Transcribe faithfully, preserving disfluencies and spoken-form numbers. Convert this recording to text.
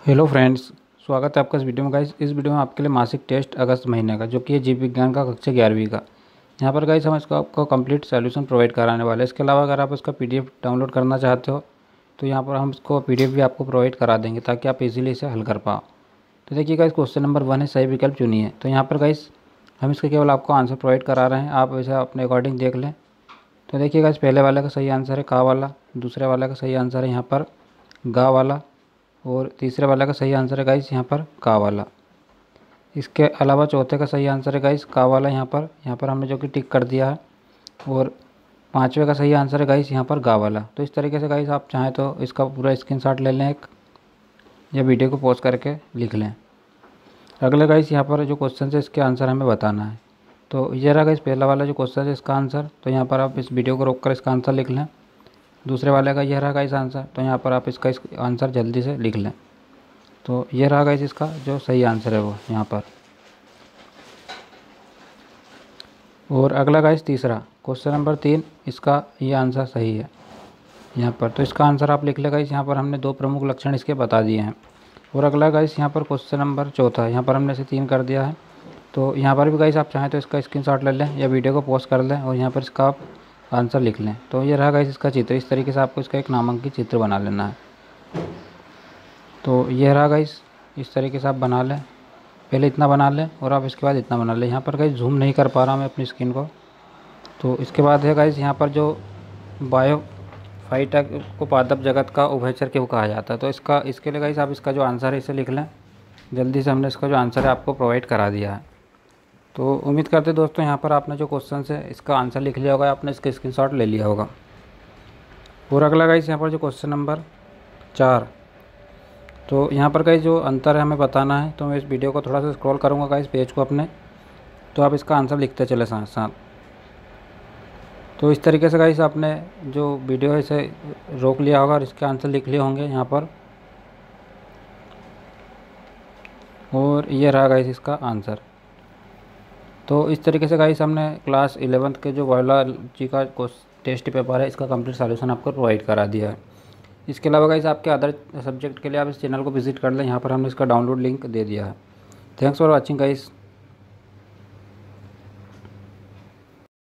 Hello friends, स्वागत है आपका इस वीडियो में। गाइस, इस वीडियो में आपके लिए मासिक टेस्ट अगस्त महीने का, जो कि है जीव विज्ञान का कक्षा ग्यारहवीं का। यहाँ पर गाइस हम इसका आपको कंप्लीट सॉल्यूशन प्रोवाइड कराने वाले हैं। इसके अलावा अगर आप इसका पीडीएफ डाउनलोड करना चाहते हो तो यहाँ पर हम इसको पीडीएफ भी आपको प्रोवाइड करा देंगे, ताकि आप इजीली इसे हल कर पाओ। तो देखिए गाइस, क्वेश्चन नंबर वन है, सही विकल्प चुनिए। तो यहाँ पर गाइस हम इसके केवल आपको आंसर प्रोवाइड करा रहे हैं, आप इसे अपने अकॉर्डिंग देख लें। तो देखिए गाइस, पहले वाले का सही आंसर है का वाला, दूसरे वाले का सही आंसर है यहाँ पर गा वाला, और तीसरे वाला का सही आंसर है गाइस यहाँ पर का वाला। इसके अलावा चौथे का सही आंसर है गाइस का वाला, यहाँ पर यहाँ पर हमने जो कि टिक कर दिया है। और पाँचवें का सही आंसर है गाइस यहाँ पर गा वाला। तो इस तरीके से गाइस आप चाहें तो इसका पूरा स्क्रीनशॉट ले लें एक, या वीडियो को पॉज करके लिख लें। अगले गाइस यहाँ पर जो क्वेश्चन है इसके आंसर हमें बताना है। तो ये रहा गाइस पहला वाला जो क्वेश्चन है इसका आंसर। तो यहाँ पर आप इस वीडियो को रोक कर इसका आंसर लिख लें। दूसरे वाले का यह रहा गाइस आंसर। तो यहाँ पर आप इसका इस आंसर जल्दी से लिख लें। तो ये रहा गाइस इसका जो सही आंसर है वो यहाँ पर। और अगला गाइस तीसरा क्वेश्चन नंबर तीन, इसका ये आंसर सही है यहाँ पर। तो इसका आंसर आप लिख ले गाइस। यहाँ पर हमने दो प्रमुख लक्षण इसके बता दिए हैं। और अगला गाइस यहाँ पर क्वेश्चन नंबर चौथा, यहाँ पर हमने इसे तीन कर दिया है। तो यहाँ पर भी गाइस आप चाहें तो इसका स्क्रीनशॉट ले लें या वीडियो को पॉज कर लें, और यहाँ पर इसका आप आंसर लिख लें। तो ये रहा गाइस इसका चित्र। इस तरीके से आपको इसका एक नामांकित चित्र बना लेना है। तो ये रहा गाइस, इस तरीके से आप बना लें। पहले इतना बना लें और आप इसके बाद इतना बना लें। यहाँ पर गाइस जूम नहीं कर पा रहा मैं अपनी स्क्रीन को। तो इसके बाद है गाइस यहाँ पर जो बायोफाइटा को पादप जगत का उभयचर क्यों कहा जाता है। तो इसका इसके लिए गाइस आप इसका जो आंसर है इसे लिख लें। जल्दी से हमने इसका जो आंसर है आपको प्रोवाइड करा दिया है। तो उम्मीद करते दोस्तों यहाँ पर आपने जो क्वेश्चन है इसका आंसर लिख लिया होगा, आपने इसका स्क्रीनशॉट ले लिया होगा। और अगला गाइस यहाँ पर जो क्वेश्चन नंबर चार, तो यहाँ पर गाइस जो अंतर है हमें बताना है। तो मैं इस वीडियो को थोड़ा सा स्क्रॉल करूँगा गाइस पेज को अपने, तो आप इसका आंसर लिखते चले साथ साथ। तो इस तरीके से गाइस आपने जो वीडियो है इसे रोक लिया होगा और इसके आंसर लिख लिए होंगे यहाँ पर। और ये रहा गाइस इसका आंसर। तो इस तरीके से गाइस हमने क्लास इलेवेंथ के जो बायोलॉजी का टेस्ट पेपर है इसका कंप्लीट सॉल्यूशन आपको प्रोवाइड करा दिया है। इसके अलावा गाइस आपके अदर सब्जेक्ट के लिए आप इस चैनल को विजिट कर लें। यहाँ पर हमने इसका डाउनलोड लिंक दे दिया है। Thanks for watching guys.